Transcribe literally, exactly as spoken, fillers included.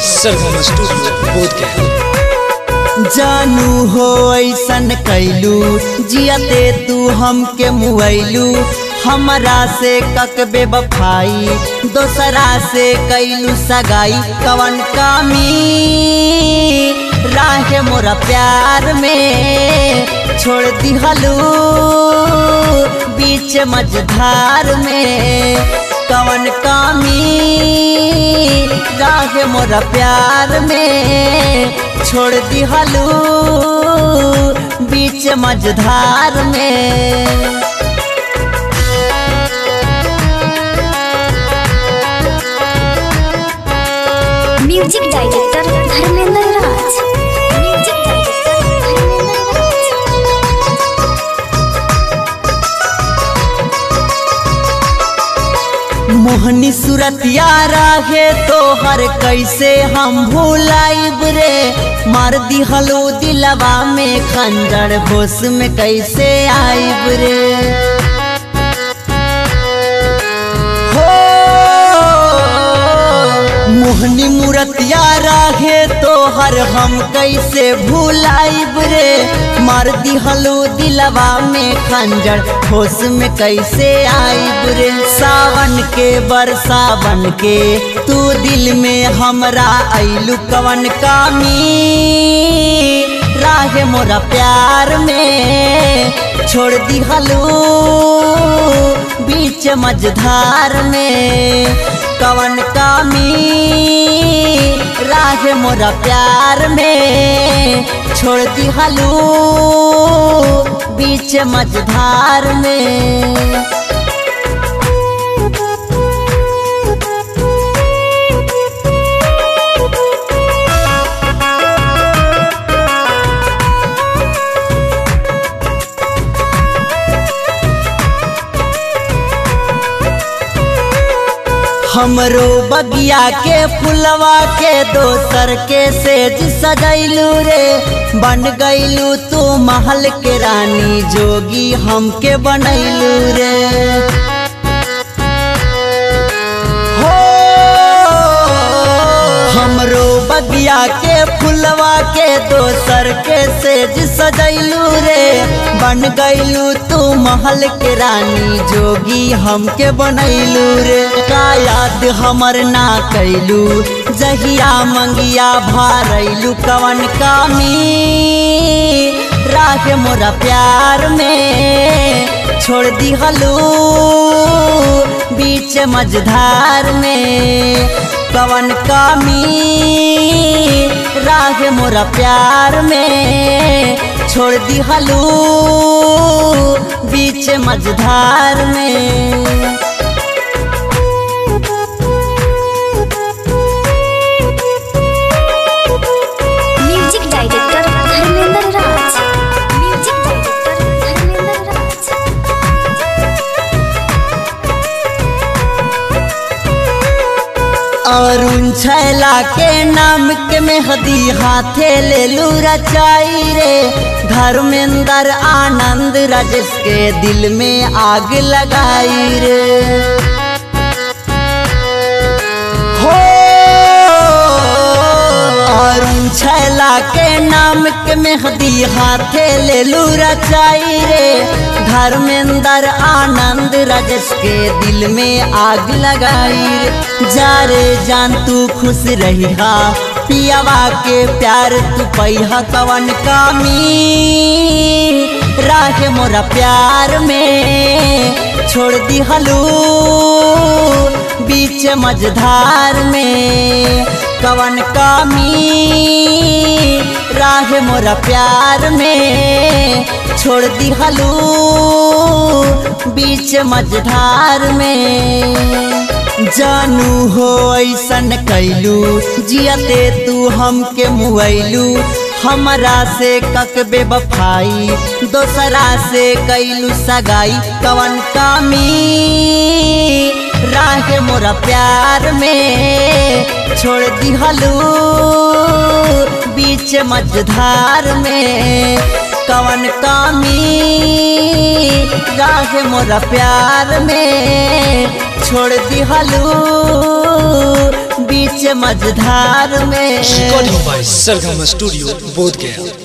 सरगम studio Bodhgaya. जानू हो ऐसन कैलू जियते तू हमके मुआइलू, हमरा से कक बेवफाई दोसरा से कैलू सगाई। कवन कामी राह मोरा प्यार में छोड़ दिहलू बीच मझधार में। कवन कामी राह मोरा प्यार में छोड़ दिहलू बीच मझधार में। Music director Dharmendra Raj. Music director Dharmendra Raj. मोहनी सूरतिया राहे तोहर कैसे हम भूलाइब रे, मार दिहलो दिलवा में खंजर होश में कैसे आइब रे। मोहनी मूरतिया राहे तोहर हम कैसे भूलाइब रे, मार दिहलो दिलवा में खंजर होश में कैसे आइब रे। सावन के बरसा बन के तू दिल में हमरा आइलू, कवन कामी राह मोरा प्यार में छोड़ दिहलो बीच मझधार में। कवन कामी राह मोरा प्यार में छोड़ दिहलू बीच मझधार में। हमरो बगिया के फुलवा के दोसर के सेज सजैलू रे, बन गईलू तू महल के रानी जोगी हमके बनैलू रे। हो हमरो बगिया के फुलवा के दोसर के सेज सजैलू रे, बन गईलू तू महल के रानी जोगी हमके बनैलू रे। का याद हमर ना कैलू जहिया मंगिया भरैलू, कवन कामी राह मोरा प्यार में छोड़ दिहलू बीच मझधार में। कवन कामी राह मोरा प्यार में छोड़ दिहलू बीच मझधार में। Music director Dharmendra Raj. Music director Dharmendra Raj. Arun Chhaila के नाम के मेहदी हाथे ले लू रचाई रे, धर्मेंद्र आनंद राजेश के दिल में आग लगाई रे। हो अरुण छैला के नाम के मेहदी हाथे ले लू रचाई रे, धर्मेंद्र आनंद राजेश के दिल में आग लगाई रे। जा रे जान तू खुश रहिहा पियावा के प्यार तू पैहा, कवन कामी राह मोरा प्यार में छोड़ दिहलू बीच मझधार में। कवन कामी राह मोरा प्यार में छोड़ दिहलू बीच मझधार में। जानू हो ऐसन कैलू जियते तू हमके मुआइलू, हमरा से कक बेवफाई दोसरा से कैलू सगाई। कवन कामी राह मोरा प्यार में छोड़ दिहलू बीच मझधार में। कवन कामी राह मोरा प्यार में छोड़ दिहलू बीच मझधार में। Recording by Sargama Studio, Bodh Gaya।